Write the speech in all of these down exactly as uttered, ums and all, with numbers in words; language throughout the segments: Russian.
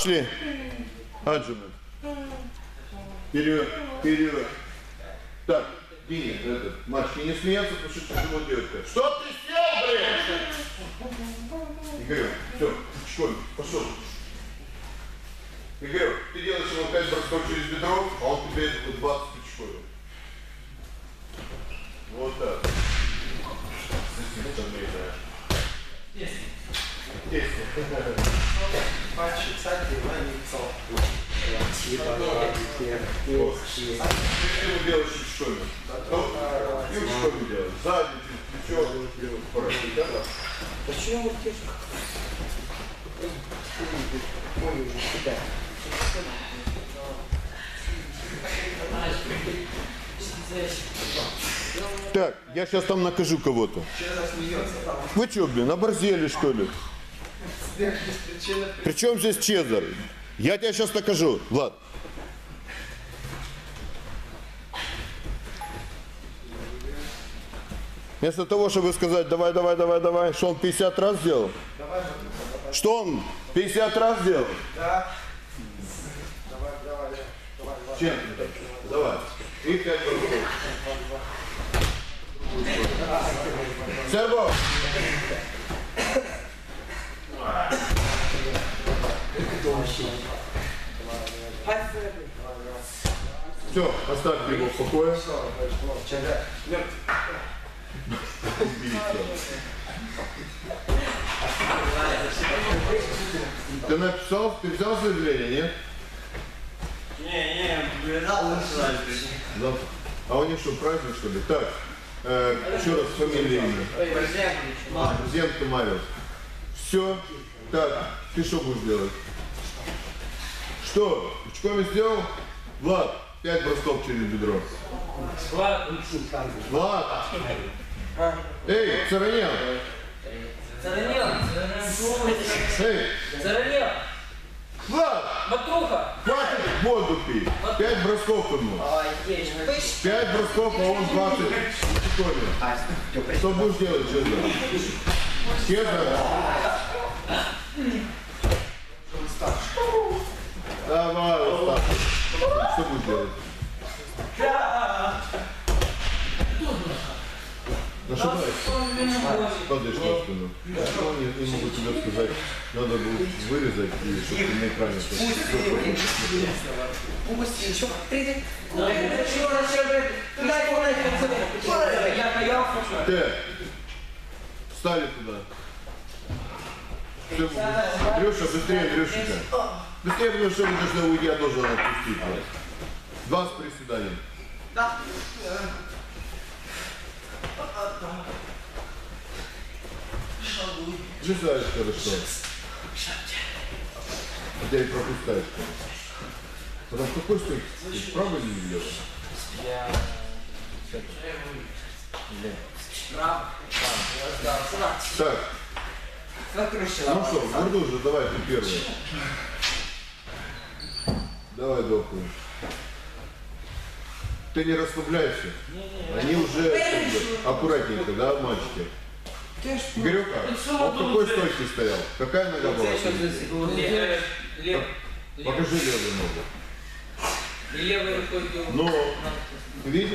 Пошли. Аджимы. Вперед, вперед. Так, Диня, этот, мальчики, не смеяться, потому что тяжело делать. Что ты сел, блин? Игорь, все, в школе, пошел. Игорь, ты делаешь ему пять бросков через бедро, а он тебе двадцать в школе. Вот так. Десять. Десять. Пальчик, кстати, на лицо. Ты его делаешь в школе. И в школе делаешь. Сзади, через плечо. Хорошо, да? Почему вот тяжко? Ой, себя. Так, я сейчас там накажу кого-то. Вы что, блин, оборзели, что ли? Причем здесь Чезар? Я тебя сейчас накажу, Влад. Вместо того, чтобы сказать, давай, давай, давай, давай, что он пятьдесят раз сделал? Что он пятьдесят раз сделал? Да. Давай, давай, давай. Чем? Давай. И пять бросков. Сербо! Все, оставь его в покое. Ты написал, ты взял заявление, нет? Не, не, завтра сразу. А у них что, праздник, что ли? Так, э, еще раз фамилия имя. Зенко Марьев. Все. Так, ты что будешь делать? Что? Пучком сделал? Влад, пять бросков через бедро. Влад. Влад. Эй, Царанел. Царанел. Эй. Царанел. Влад. Матруха. Хватит воду пить. Пять бросков ему. Пять бросков, а он двадцать. Что будешь делать, Чезар? Чезар? Давай, Остап. Что будешь делать? Ну что давай? Падаешь на спину. Что они не могут тебе сказать? Надо будет вырезать, и чтобы ты на экране Пусти, еще тридцать. Ты, встали туда. Все, Андрюша, быстрее, Андрюшенька. Быстрее, потому что мы должны уйти, я должен отпустить вас. Два с приседанием. Да. Влезаешь хорошо. А ты пропускаешь. Потом в какой стороне? Правый или левый? Я... Право. Так. Ну что, Бурдужа, давай ты первый. Давай, доктор. Ты не расслабляйся. Они уже как бы, аккуратненько, да, мальчики? Игорюка, он в какой стойке стоял? Какая нога была? Покажи левую ногу. И левой рукой делаю. Ну, видишь?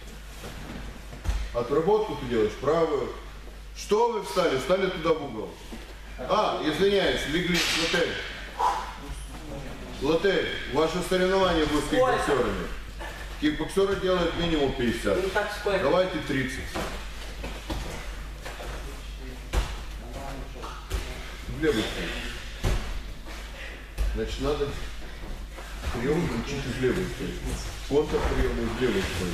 Отработку ты делаешь правую. Что вы встали? Встали туда в угол. А, извиняюсь, легли в лотель. Лотель, ваше соревнование будет с кикбоксерами. Кикбоксеры делают минимум пятьдесят. Давайте тридцать. В левый стоит. Значит, надо прием учить из левой стоит. Контрприемы из левой стоит.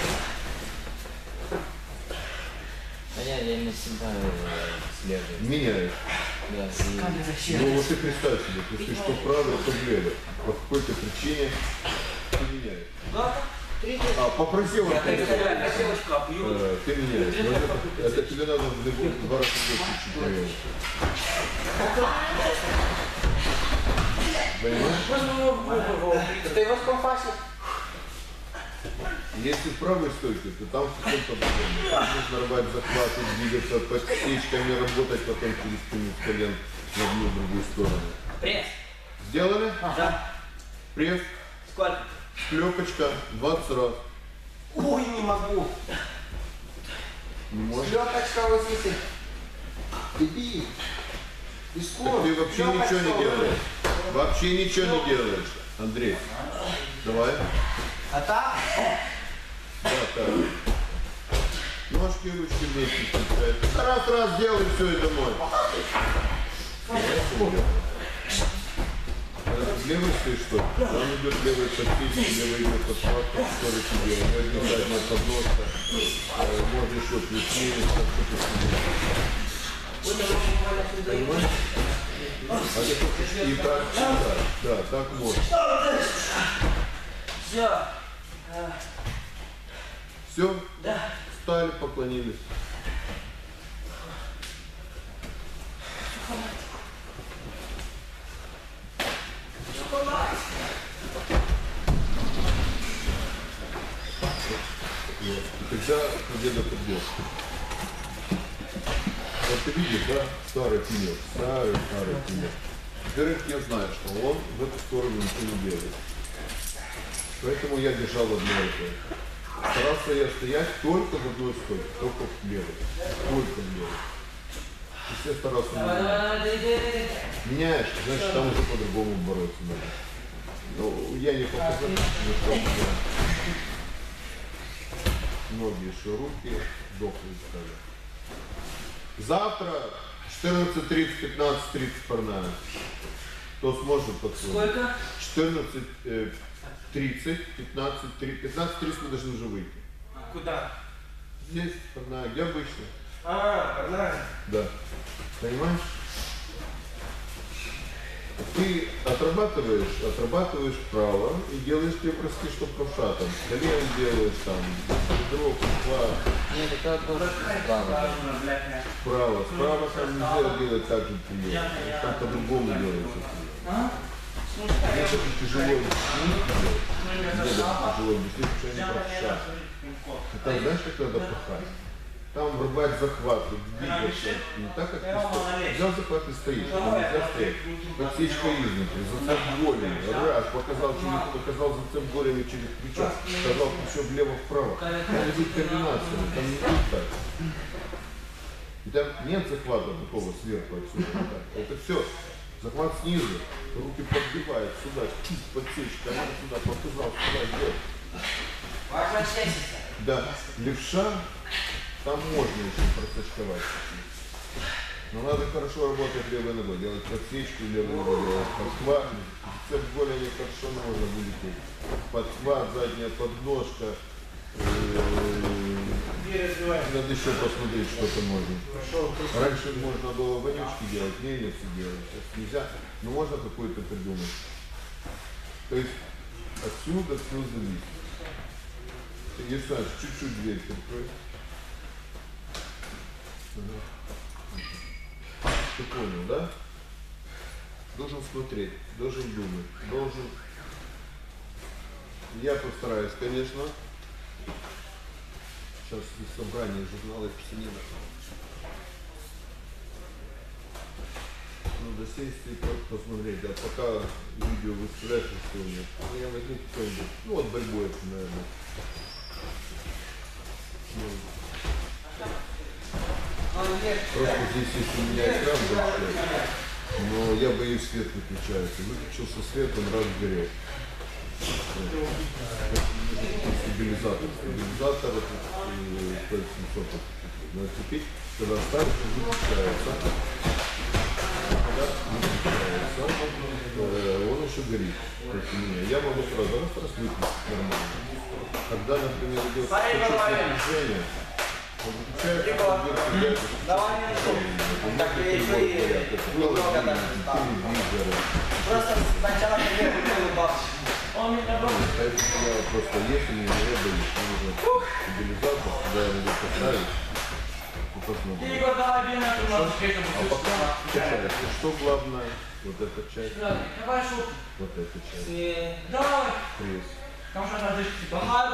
Понятно, я не всегда следую. Меняешь. Да, и... Ну вот ты представь себе, то есть что вправо, то влево. По какой-то причине ты меняешь. А, попросил он ты, э, ты меняешь. Но это, это тебе надо в любом два раза больше прием. Понимаешь? Ты его скомфасил? Если в правой стойке, то там в каком-то другом. Там нужно рвать захваты, двигаться, подсечками работать, потом через спину с колен на одну другую сторону. Пресс. Сделали? Да. Пресс, Сколько? шлепочка, двадцать раз. Ой, не могу. Не можешь? Шлепочка вот здесь. Иди. И Так скоро. ты вообще ничего не делаешь. Вообще ничего не делаешь. Андрей, давай. А так? Да, так. Ножки и ручки вместе включают. Раз-раз делай все и домой. Левый стоишь, что ли? Там идет левый подпись, левый идет подхватка, который тебе делает. Возьми задняя подножка, можно еще плюс-минус, так что ты понимаешь? А ты хочешь и так, и так. Да, так можно. Все. Все? Да. Встали, поклонились. И тогда победа придет. Вот ты видишь, да, старый пенек, старый, старый пенек. Во-первых, я знаю, что он в эту сторону ничего не делает. Поэтому я держал одно это. Старался я стоять только в одной стороне, только в левой. Только в левой. И все старался менять. Меняешь, значит, там уже по-другому бороться надо. Ну, я не показал, но что я. Многие широкие, дохлые стали. Завтра четырнадцать тридцать, пятнадцать тридцать парная. Кто сможет подсказать? Сколько? четырнадцать тридцать, пятнадцать тридцать. пятнадцать тридцать мы должны уже выйти. Куда? Здесь парная, где обычно? А, парная. Да. Понимаешь? Ты отрабатываешь, отрабатываешь вправо и делаешь те броски, что правша там. Колен делаешь там, бедро, два. Нет, это тоже справа. Справа. Справа там нельзя делать так же прием. Там по-другому делается прием. Это тяжело объяснить делать. Мне даже тяжело объяснить, что я не правша. Там знаешь, как надо пахать? Там врубать захват, вот двигаться не так, как ты стоишь. Взял захват и стоишь, там нельзя стоять. Подсечка изнутри, зацеп голени, раз, показал, через, показал зацеп голени через плечо, сказал плечо влево-вправо. Там идут комбинации, там не идут так. И там нет захвата такого сверху отсюда. Вот так. Это все. Захват снизу, руки подбивает сюда, подсечка, а надо сюда, показал, сюда, сделать. Да, левша. Там можно еще просочковать. Но надо хорошо работать левой ногой, делать подсечку левой ногой, делать подхват. Цеп голени хорошо можно будет. Подхват, задняя подножка. Надо еще посмотреть, что там можно. Раньше можно было вонючки делать, мельницы делать. Сейчас нельзя, но можно какой-то придумать. То есть отсюда все зависит. Не знаешь, чуть-чуть дверь открой. Ты понял, да? Должен смотреть, должен думать, должен... Я постараюсь, конечно. Сейчас здесь собрание журнала «Писанина». Надо сесть и посмотреть, да, пока видео выставляешь, что у меня. Я возьму какой-нибудь, ну вот борьбой это, наверное. Ну, просто здесь есть у меня экран большой, но я боюсь, свет выключается. Выключился свет, он раз сгорел. Стабилизатор. Стабилизатор стоит семьсот. Надо купить, когда ставишь, он выключается. Когда выключается, он еще горит. Я могу сразу раз раз выключить нормально. Когда, например, идет движение, он выключается, Давай так я и немного даже стал. Просто сначала тебе улыбался. Он меня Поэтому я просто, если мне не боюсь, мне нужно стабилизатор, когда я могу поставить, и посмотреть. А пока качается, что главное, вот эта часть, вот эта часть, пресс.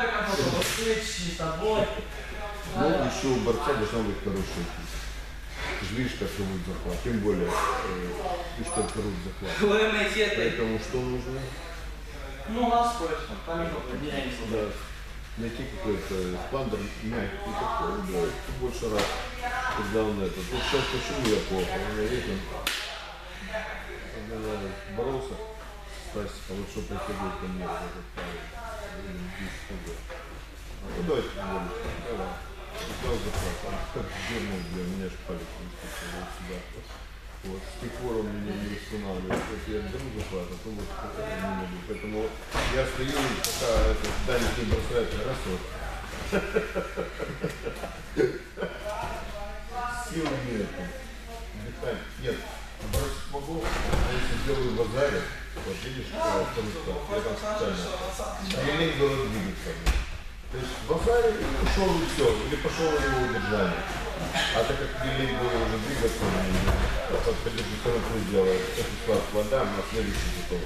Ну, еще у борца должна быть хорошая кисть. Ты же видишь, как рвут захват. Тем более, э, видишь, как рвут захват. Время света. Поэтому что нужно? Ну, нас точно. Там не поменяемся. Да. Найти какой-то эспандер мягкий такой, да, больше раз, когда он это. Тут сейчас почему я плохо? У меня видно, когда я боролся с Стасиком, вот что приходил ко мне, этот парень, а ну давайте говорить, давай. Дал захват, он как дернул, бля, меня аж палец не спустил сюда. Вот, с тех пор он меня не восстанавливает. Если я беру захват, а то вот не могу. Поэтому я стою, пока этот Даник не бросает, раз вот. Сил нет. Дыхание. Нет, бросить могу, а если сделаю базаре, вот видишь, что я там специально. Я не было двигаться. То есть в базаре ушел и все, или пошел на его удержание. А так как Билей был уже двигаться, подходит к тому делает, это склад вода, на следующий готов.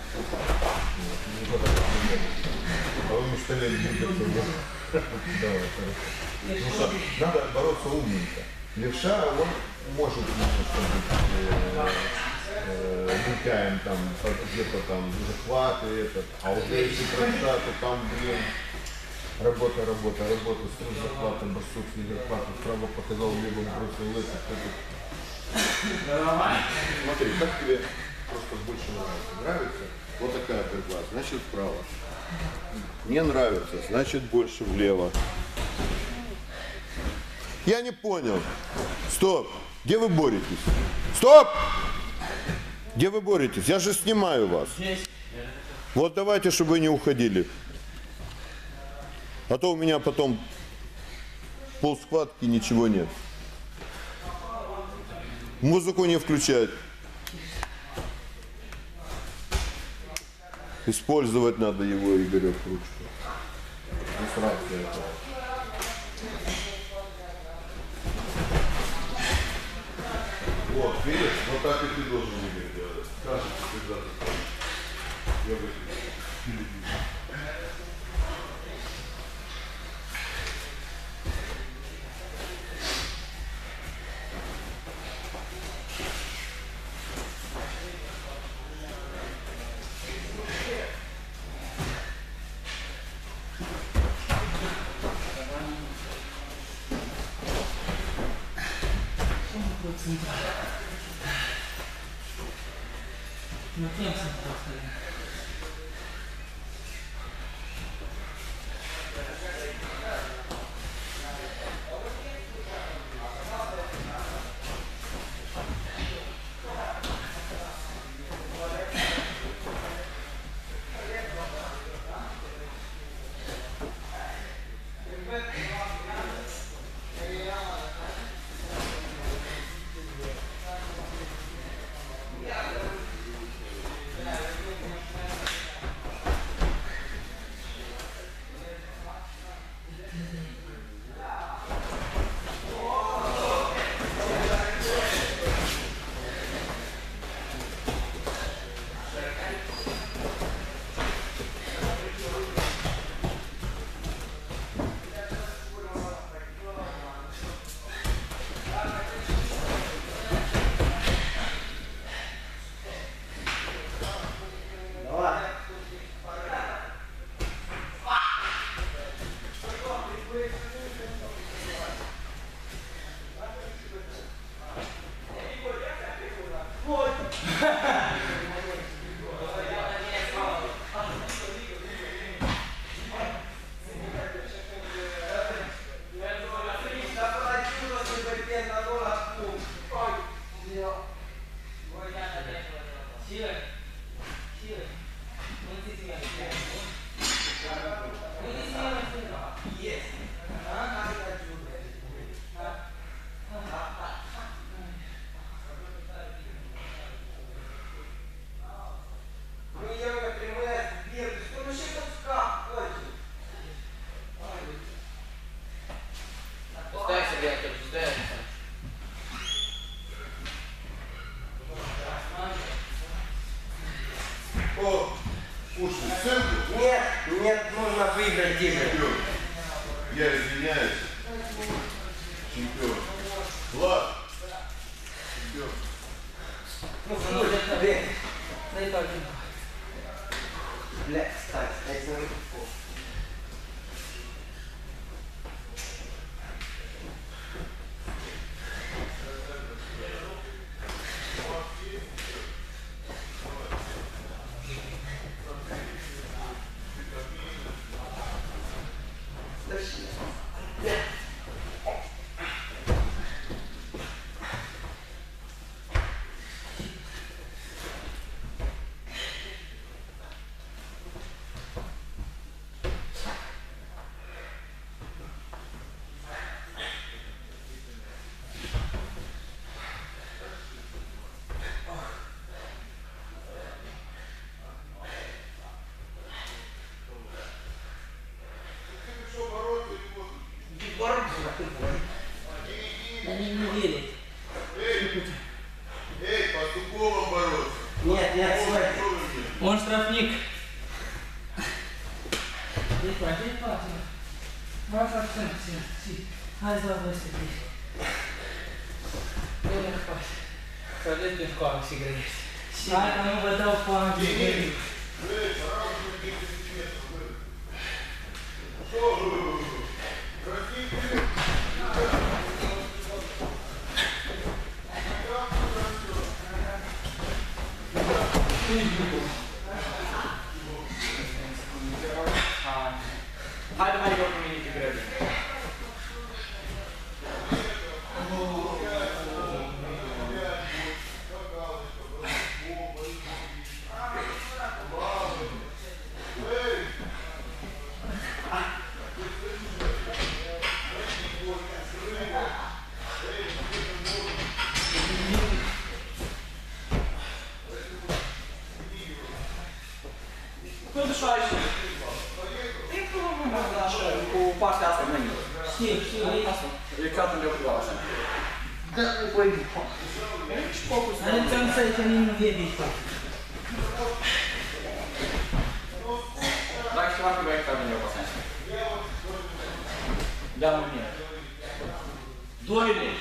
А вы мечтали двигаться. Давай, хорошо. Потому что надо бороться умненько. Левша, он может немножко быть лентяем, там, где-то там захваты, этот, а уже если правша, то там, блин, работа, работа, работа, с захватом, бросок, с захватом, справа показал, либо бросил лысый, смотри, как тебе просто больше нравится? Нравится? Вот такая борьба, значит вправо. Не нравится, значит больше влево. Я не понял. Стоп. Где вы боретесь? Стоп! Где вы боретесь? Я же снимаю вас. Вот давайте, чтобы вы не уходили. А то у меня потом полсхватки, ничего нет. Музыку не включать. Использовать надо его, Игорек, ручку. Не сразу это. Вот, видишь, вот так и ты должен Игорь делать. Кажется, когда ты я бы Ну, кем сам просто? Нет, нет, нужно выиграть игры. Я извиняюсь. Чемпион. Влад, Nu, nu, bine. Dai parte. Le, stai, stai să nu cu Да они не верят. Эй, Пастуховым бороться. Нет, нет, смотри. Он штрафник. Dai parte, dai parte. Vai a fare sempre, sì, sì. Hai la vostra qui. Dai la parte. Cadete in qua, si crede. Hai, că nu vă dau parte. Эй, сразу же десять сантиметров. Что? Красивый. Haide mai rog cu mine pe greu. Când așa aici? E problema așa, cu partea asta mâine. Știu, știu, Asta. E chiar unde eu așa. da, poi. Non c'è un sai che non vedi qua. Dacă știu că voi chiar unde eu pasă. Ia mă mine. Doi lei.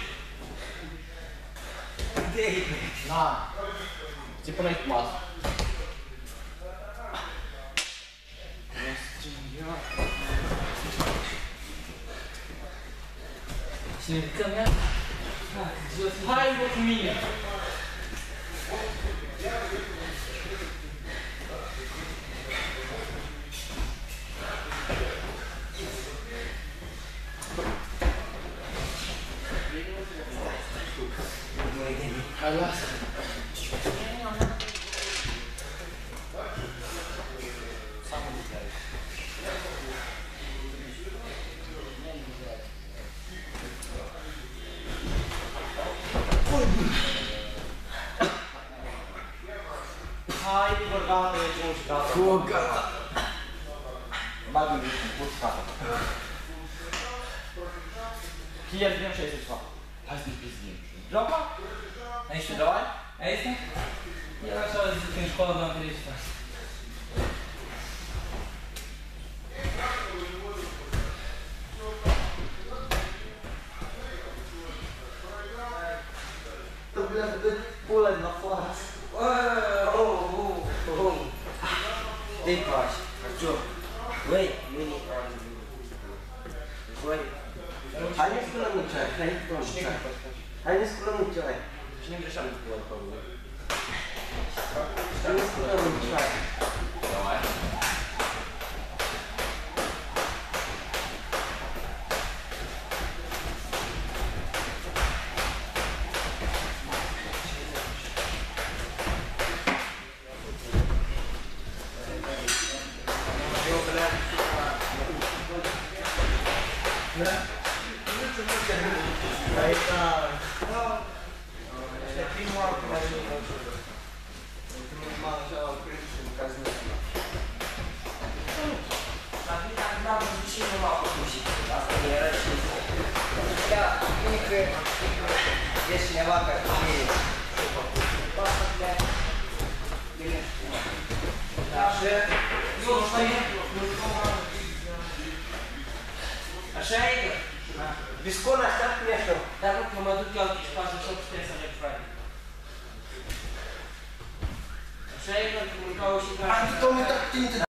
Dei. Na. Ți pune aici masă. Şimdi kamera. Hai bă cu mine. Hai, lasă. Hai, bărgată, e bun și gata. Bun, gata. Bagă în ritm, pur și gata. Chiar vedem ce ai să fac. Hai să ne pizdim. Joacă? Aici te давай? А это? Я нашел из школы на количество. Tu blând, tu pula na față. Oh, oh, oh. Dei pași. Joc. Băi, mâine. Băi. Haideți cu lămuceai, haideți cu lămuceai. Haideți cu lămuceai. Cine greșeală cu acolo? Haideți cu lămuceai. Давай. Ești cineva care știe. Așa e? Viscon, așteaptă-mi așa. Dar nu, că mă duc eu altă și fac să știu că să ne frate. Przegląd, urwało się А что мы так тянем?